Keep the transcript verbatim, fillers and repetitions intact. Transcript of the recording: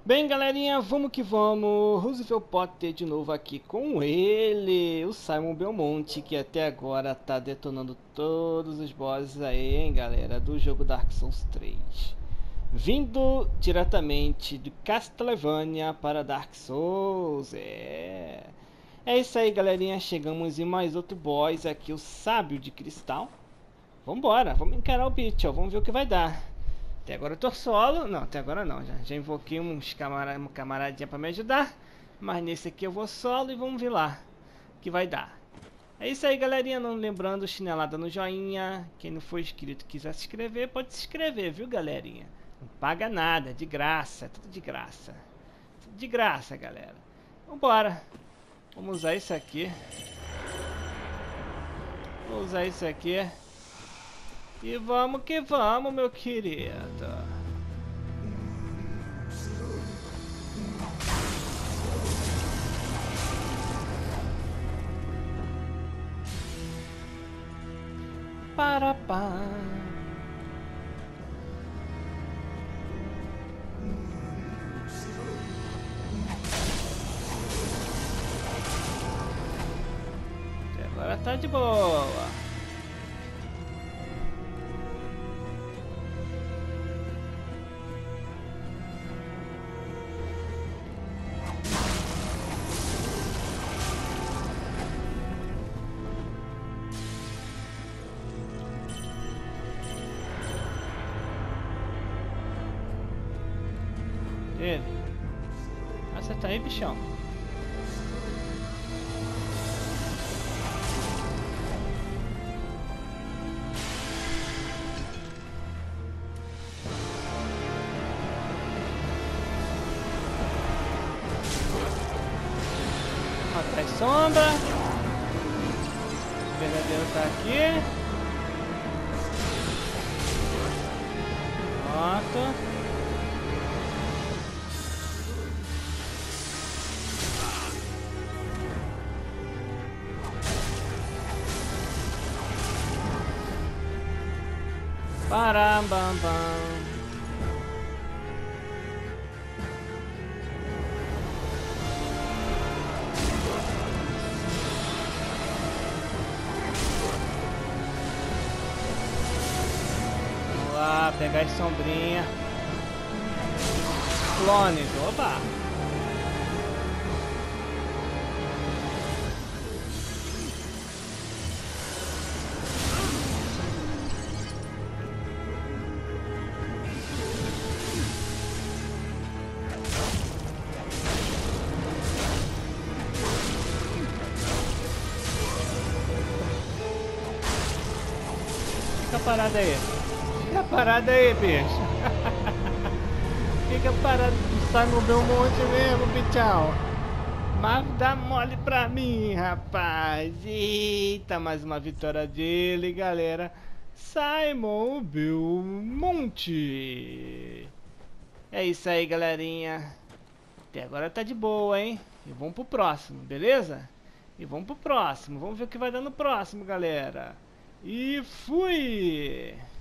Bem, galerinha, vamos que vamos. Roosevelt Potter de novo aqui com ele, o Simon Belmonte, que até agora tá detonando todos os bosses aí, hein, galera, do jogo Dark Souls três. Vindo diretamente de Castlevania para Dark Souls, é... É isso aí, galerinha, chegamos em mais outro boss aqui, o Sábio de Cristal. Vambora, vamos encarar o bicho, ó, vamos ver o que vai dar. Até agora eu tô solo. Não, até agora não. Já, já invoquei uns camara, uma camaradinha pra me ajudar. Mas nesse aqui eu vou solo e vamos ver lá o que vai dar. É isso aí, galerinha. Não lembrando, chinelada no joinha. Quem não for inscrito e quiser se inscrever, pode se inscrever, viu, galerinha? Não paga nada, de graça. Tudo de graça. Tudo de graça, galera. Vambora. Vamos usar isso aqui. Vou usar isso aqui. E vamos que vamos, meu querido. Para pá. Agora tá de boa. Ele. Ah, você tá aí, bichão? Atrás sombra. O verdadeiro tá aqui. Pronto. Parambambam. Vamos lá, pegar as sombrinhas. Clones, oba! Fica parado aí. Fica parado aí, bicho. Fica parado. Sai no meu monte mesmo, bichão. Mas dá mole pra mim, rapaz. Eita, mais uma vitória dele, galera. Simon Belmonte. É isso aí, galerinha. Até agora tá de boa, hein? E vamos pro próximo, beleza? E vamos pro próximo. Vamos ver o que vai dar no próximo, galera. E fui!